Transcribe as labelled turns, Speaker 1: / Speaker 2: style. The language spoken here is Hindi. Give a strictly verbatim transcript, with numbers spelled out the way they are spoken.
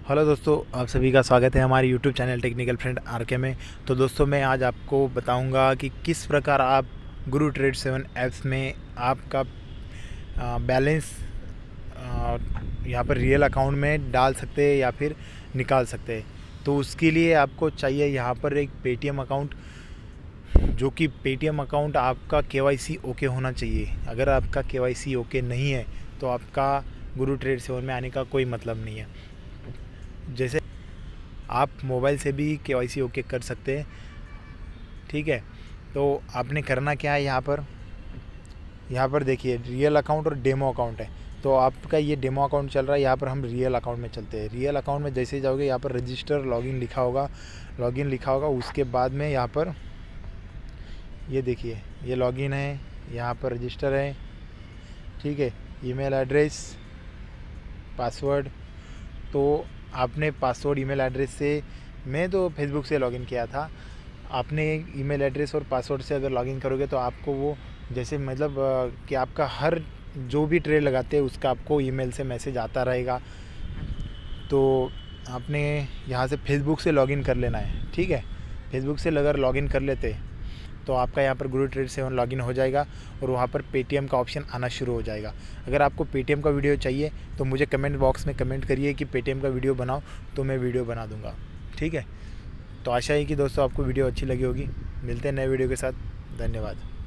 Speaker 1: हेलो दोस्तों, आप सभी का स्वागत है हमारे YouTube channel technical friend R K में। तो दोस्तों, मैं आज आपको बताऊंगा कि किस प्रकार आप गुरु ट्रेड सेवन ऐप्स में आपका बैलेंस यहाँ पर रियल अकाउंट में डाल सकते हैं या फिर निकाल सकते हैं। तो उसके लिए आपको चाहिए यहाँ पर एक पेटीएम अकाउंट, जो कि पेटीएम अकाउंट आपका केवाईसी ओके होना चाहिए। अगर आपका केवाईसी ओके नहीं है तो आपका गुरु ट्रेड सेवन में आने का कोई मतलब नहीं है। जैसे आप मोबाइल से भी केवाईसी ओके कर सकते हैं, ठीक है। तो आपने करना क्या है, यहाँ पर यहाँ पर देखिए रियल अकाउंट और डेमो अकाउंट है। तो आपका ये डेमो अकाउंट चल रहा है, यहाँ पर हम रियल अकाउंट में चलते हैं। रियल अकाउंट में जैसे जाओगे यहाँ पर रजिस्टर लॉगिन लिखा होगा, लॉगिन लिखा होगा उसके बाद में यहाँ पर ये देखिए ये लॉगिन है, यहाँ पर रजिस्टर है, ठीक है। ईमेल एड्रेस, पासवर्ड, तो आपने पासवर्ड ईमेल एड्रेस से, मैं तो फेसबुक से लॉगिन किया था। आपने ईमेल एड्रेस और पासवर्ड से अगर लॉगिन करोगे तो आपको वो जैसे मतलब कि आपका हर जो भी ट्रेड लगाते हैं उसका आपको ईमेल से मैसेज आता रहेगा। तो आपने यहाँ से फेसबुक से लॉगिन कर लेना है, ठीक है। फेसबुक से अगर लॉगिन कर लेते तो आपका यहाँ पर गुरु ट्रेड सेवन लॉगिन हो जाएगा और वहाँ पर पेटीएम का ऑप्शन आना शुरू हो जाएगा। अगर आपको पेटीएम का वीडियो चाहिए तो मुझे कमेंट बॉक्स में कमेंट करिए कि पेटीएम का वीडियो बनाओ, तो मैं वीडियो बना दूँगा, ठीक है। तो आशा है कि दोस्तों आपको वीडियो अच्छी लगी होगी। मिलते हैं नए वीडियो के साथ। धन्यवाद।